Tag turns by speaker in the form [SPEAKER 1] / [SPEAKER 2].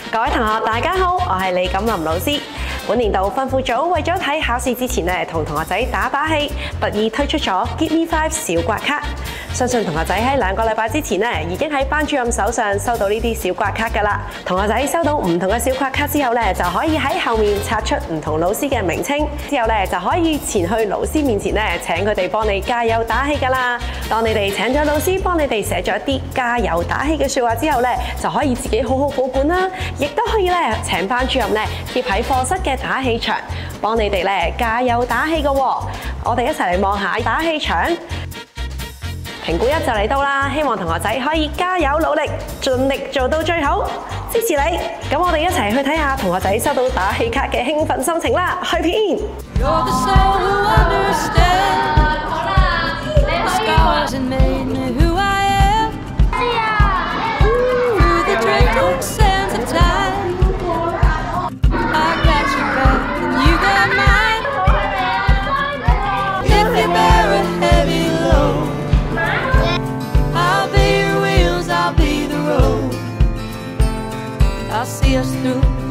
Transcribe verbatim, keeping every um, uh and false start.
[SPEAKER 1] 各位同學，大家好，我係李錦林老師。本年度訓輔組為咗喺考試之前咧，同同學仔打打氣，特意推出咗 Give Me Five 小刮卡。相信同學仔喺兩個禮拜之前咧，已經喺班主任手上收到呢啲小刮卡㗎啦。同學仔收到唔同嘅小刮卡之後咧，就可以喺後面拆出唔同老師嘅名稱，之後咧就可以前去老師面前咧請佢哋幫你加油打氣㗎啦。當你哋請咗老師幫你哋寫咗一啲加油打氣嘅説話之後咧，就可以自己好好保管啦，亦都可以咧請班主任咧貼喺課室嘅打氣牆，幫你哋咧加油打氣嘅喎。我哋一齊嚟望下打氣牆。評估一就嚟到啦，希望同學仔可以加油努力，盡力做到最好，支持你。咁我哋一齊去睇下同學仔收到打氣卡嘅興奮心情啦，去片。
[SPEAKER 2] I'll see us through.